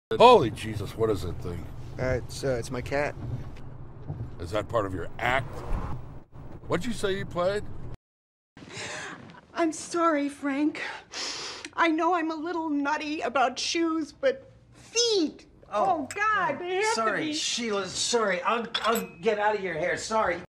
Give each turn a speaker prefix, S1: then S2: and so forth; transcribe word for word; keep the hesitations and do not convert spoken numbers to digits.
S1: Holy Jesus, what is that thing?
S2: Uh, it's, uh, it's my cat.
S1: Is that part of your act? What'd you say you played?
S3: I'm sorry, Frank. I know I'm a little nutty about shoes, but feet! Oh, oh God, they have
S4: sorry,
S3: to be...
S4: Sheila, sorry. I'll, I'll get out of your hair. Sorry.